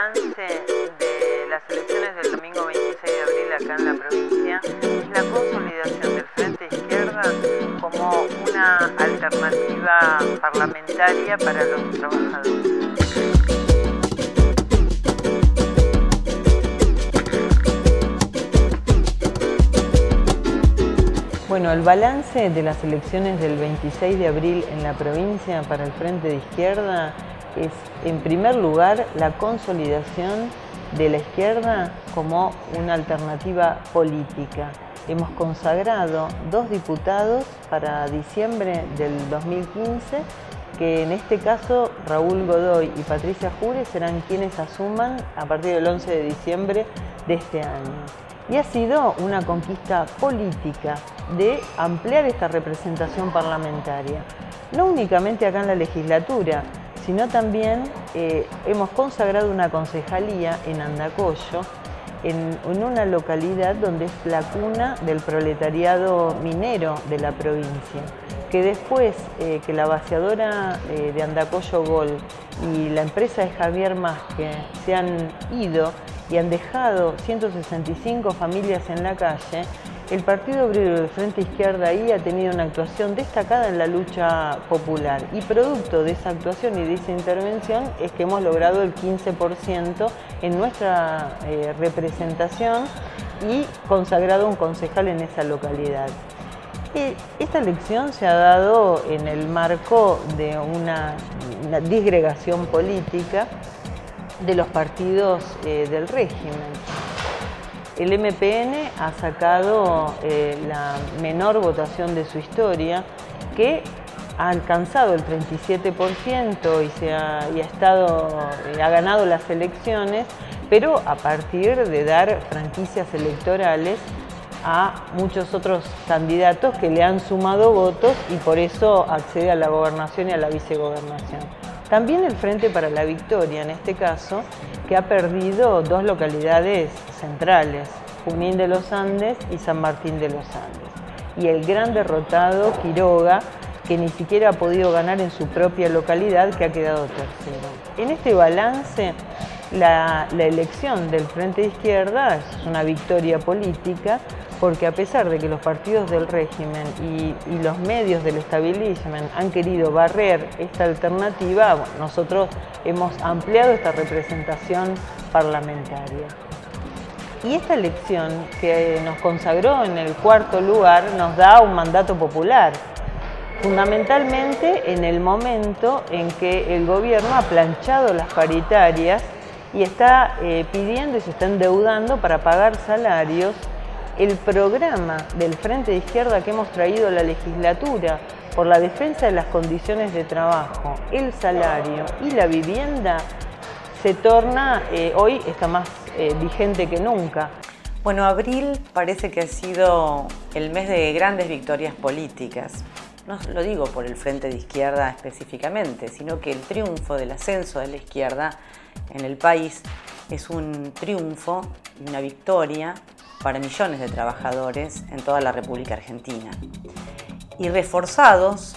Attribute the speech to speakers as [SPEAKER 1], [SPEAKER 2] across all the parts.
[SPEAKER 1] balance de las elecciones del domingo 26 de abril acá en la provincia es la consolidación del Frente Izquierda como una alternativa parlamentaria para los trabajadores. Bueno, el balance de las elecciones del 26 de abril en la provincia para el Frente de Izquierda es, en primer lugar, la consolidación de la izquierda como una alternativa política. Hemos consagrado 2 diputados para diciembre del 2015, que en este caso Raúl Godoy y Patricia Jure serán quienes asuman a partir del 11 de diciembre de este año. Y ha sido una conquista política de ampliar esta representación parlamentaria, no únicamente acá en la legislatura, sino también hemos consagrado una concejalía en Andacollo, en una localidad donde es la cuna del proletariado minero de la provincia, que después que la vaciadora de Andacollo Gol y la empresa de Javier Masque se han ido y han dejado 165 familias en la calle, el Partido Obrero del Frente Izquierda ahí ha tenido una actuación destacada en la lucha popular, y producto de esa actuación y de esa intervención es que hemos logrado el 15% en nuestra representación y consagrado un concejal en esa localidad. Esta elección se ha dado en el marco de una disgregación política de los partidos del régimen. El MPN ha sacado la menor votación de su historia, que ha alcanzado el 37% y ha ganado las elecciones, pero a partir de dar franquicias electorales a muchos otros candidatos que le han sumado votos y por eso accede a la gobernación y a la vicegobernación. También el Frente para la Victoria, en este caso, que ha perdido 2 localidades centrales, Junín de los Andes y San Martín de los Andes. Y el gran derrotado, Quiroga, que ni siquiera ha podido ganar en su propia localidad, que ha quedado tercero. En este balance, la elección del Frente de Izquierda es una victoria política, porque a pesar de que los partidos del régimen y los medios del establishment han querido barrer esta alternativa, bueno, nosotros hemos ampliado esta representación parlamentaria. Y esta elección, que nos consagró en el 4º lugar, nos da un mandato popular, fundamentalmente en el momento en que el gobierno ha planchado las paritarias y está pidiendo y se está endeudando para pagar salarios. El programa del Frente de Izquierda que hemos traído a la legislatura por la defensa de las condiciones de trabajo, el salario y la vivienda se torna, hoy está más vigente que nunca.
[SPEAKER 2] Bueno, abril parece que ha sido el mes de grandes victorias políticas. No lo digo por el Frente de Izquierda específicamente, sino que el triunfo del ascenso de la izquierda en el país es un triunfo y una victoria para millones de trabajadores en toda la República Argentina. Y reforzados,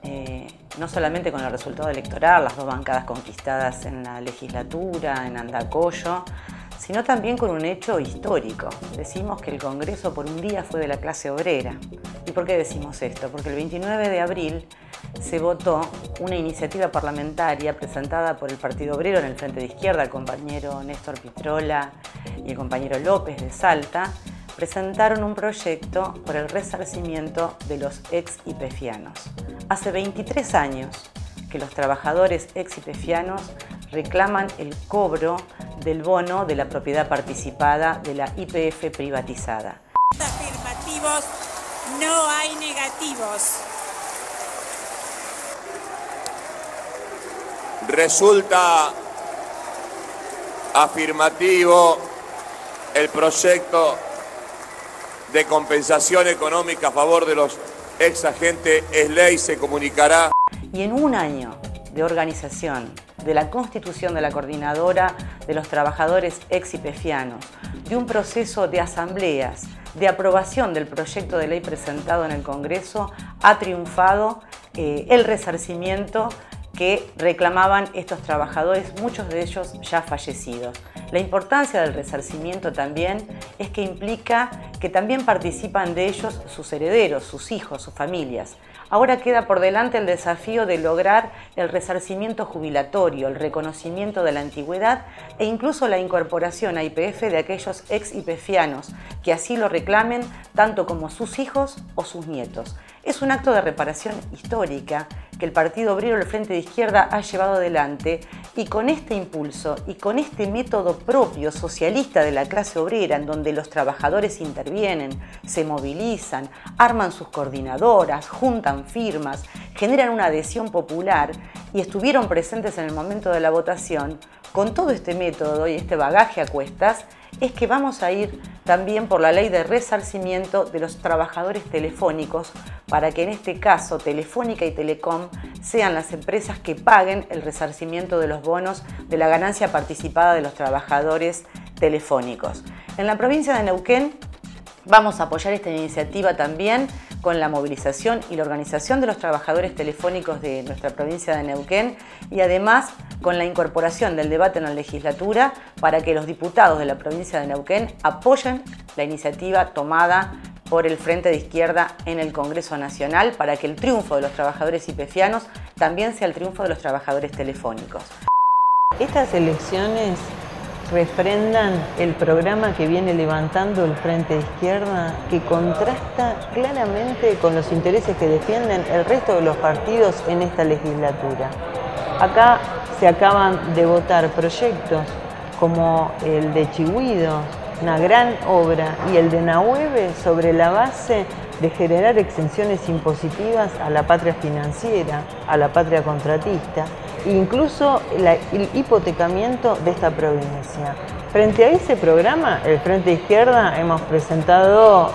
[SPEAKER 2] no solamente con el resultado electoral, las 2 bancadas conquistadas en la legislatura, en Andacollo, sino también con un hecho histórico. Decimos que el Congreso por un día fue de la clase obrera. ¿Y por qué decimos esto? Porque el 29 de abril se votó una iniciativa parlamentaria presentada por el Partido Obrero en el Frente de Izquierda, el compañero Néstor Pitrola y el compañero López de Salta, presentaron un proyecto por el resarcimiento de los ex-ypefianos. Hace 23 años que los trabajadores ex-ypefianos reclaman el cobro del bono de la propiedad participada de la YPF privatizada.
[SPEAKER 3] Afirmativos, no hay negativos.
[SPEAKER 4] Resulta afirmativo el proyecto de compensación económica a favor de los ex agentes. Es ley, se comunicará.
[SPEAKER 2] Y en un año de organización, de la constitución de la coordinadora de los trabajadores ex-ypefianos, de un proceso de asambleas, de aprobación del proyecto de ley presentado en el Congreso, ha triunfado el resarcimiento que reclamaban estos trabajadores, muchos de ellos ya fallecidos. La importancia del resarcimiento también es que implica que también participan de ellos sus herederos, sus hijos, sus familias. Ahora queda por delante el desafío de lograr el resarcimiento jubilatorio, el reconocimiento de la antigüedad e incluso la incorporación a YPF de aquellos ex-YPFianos que así lo reclamen, tanto como sus hijos o sus nietos. Es un acto de reparación histórica que el Partido Obrero del Frente de Izquierda ha llevado adelante, y con este impulso y con este método propio socialista de la clase obrera, en donde los trabajadores intervienen, se movilizan, arman sus coordinadoras, juntan firmas, generan una adhesión popular y estuvieron presentes en el momento de la votación, con todo este método y este bagaje a cuestas, es que vamos a ir también por la ley de resarcimiento de los trabajadores telefónicos, para que en este caso Telefónica y Telecom sean las empresas que paguen el resarcimiento de los bonos de la ganancia participada de los trabajadores telefónicos. En la provincia de Neuquén vamos a apoyar esta iniciativa también con la movilización y la organización de los trabajadores telefónicos de nuestra provincia de Neuquén, y además con la incorporación del debate en la legislatura para que los diputados de la provincia de Neuquén apoyen la iniciativa tomada por el Frente de Izquierda en el Congreso Nacional, para que el triunfo de los trabajadores YPFianos también sea el triunfo de los trabajadores telefónicos.
[SPEAKER 1] Estas elecciones refrendan el programa que viene levantando el Frente de Izquierda, que contrasta claramente con los intereses que defienden el resto de los partidos en esta legislatura. Acá se acaban de votar proyectos como el de Chigüido, una gran obra, y el de Nahueve, sobre la base de generar exenciones impositivas a la patria financiera, a la patria contratista, e incluso el hipotecamiento de esta provincia. Frente a ese programa, el Frente de Izquierda hemos presentado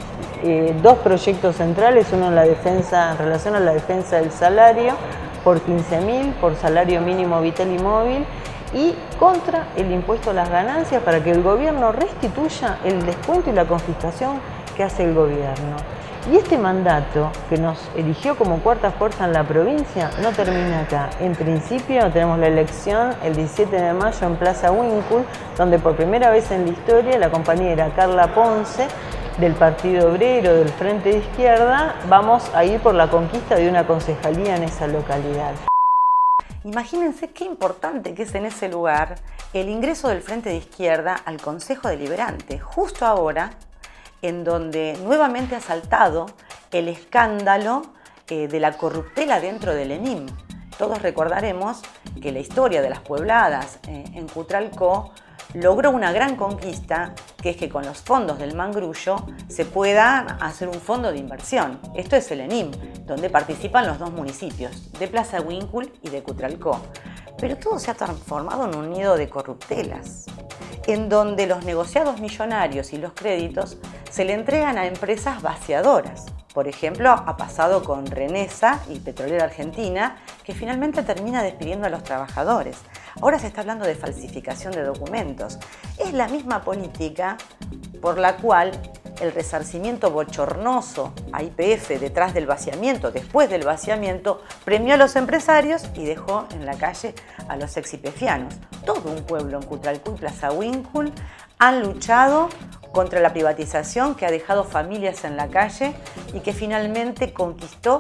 [SPEAKER 1] dos proyectos centrales, uno en relación a la defensa del salario por 15.000, por salario mínimo vital y móvil, y contra el impuesto a las ganancias, para que el gobierno restituya el descuento y la confiscación que hace el gobierno. Y este mandato, que nos eligió como cuarta fuerza en la provincia, no termina acá. En principio tenemos la elección el 17 de mayo en Plaza Winkle, donde por primera vez en la historia la compañera Carla Ponce, del Partido Obrero del Frente de Izquierda, vamos a ir por la conquista de una concejalía en esa localidad.
[SPEAKER 2] Imagínense qué importante que es en ese lugar el ingreso del Frente de Izquierda al Consejo Deliberante, justo ahora, en donde nuevamente ha saltado el escándalo de la corruptela dentro del ENIM. Todos recordaremos que la historia de las puebladas en Cutralcó logró una gran conquista, que es que con los fondos del Mangrullo se pueda hacer un fondo de inversión. Esto es el ENIM, donde participan los dos municipios, de Plaza Winkle y de Cutralcó. Pero todo se ha transformado en un nido de corruptelas, en donde los negociados millonarios y los créditos se le entregan a empresas vaciadoras. Por ejemplo, ha pasado con Renesa y Petrolera Argentina, que finalmente termina despidiendo a los trabajadores. Ahora se está hablando de falsificación de documentos. Es la misma política por la cual el resarcimiento bochornoso a YPF detrás del vaciamiento, después del vaciamiento, premió a los empresarios y dejó en la calle a los ex-YPFianos. Todo un pueblo en Cutralcó y Plaza Winkle han luchado contra la privatización que ha dejado familias en la calle y que finalmente conquistó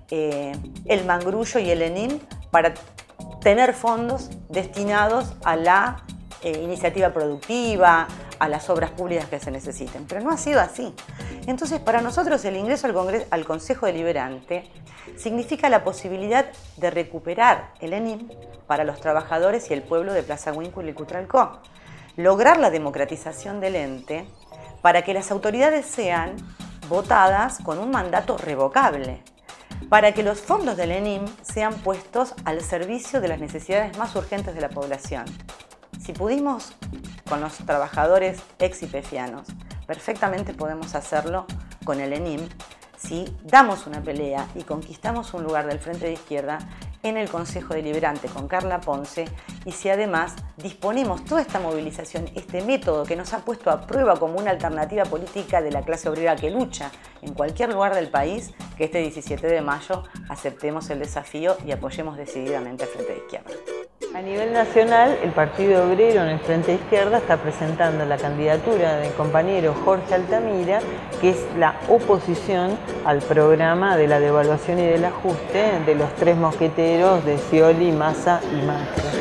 [SPEAKER 2] el Mangrullo y el ENIM para tener fondos destinados a la iniciativa productiva, a las obras públicas que se necesiten. Pero no ha sido así. Entonces, para nosotros el ingreso al Consejo Deliberante significa la posibilidad de recuperar el ENIM para los trabajadores y el pueblo de Plaza Winkle y Cutralcó. Lograr la democratización del ente para que las autoridades sean votadas con un mandato revocable, para que los fondos del ENIM sean puestos al servicio de las necesidades más urgentes de la población. Si pudimos con los trabajadores ex-YPFianos, perfectamente podemos hacerlo con el ENIM si damos una pelea y conquistamos un lugar del Frente de Izquierda en el Consejo Deliberante con Carla Ponce y si además disponemos toda esta movilización, este método que nos ha puesto a prueba como una alternativa política de la clase obrera que lucha en cualquier lugar del país, que este 17 de mayo aceptemos el desafío y apoyemos decididamente al Frente de Izquierda.
[SPEAKER 1] A nivel nacional, el Partido Obrero en el Frente de Izquierda está presentando la candidatura del compañero Jorge Altamira, que es la oposición al programa de la devaluación y del ajuste de los tres mosqueteros de Scioli, Massa y Macri.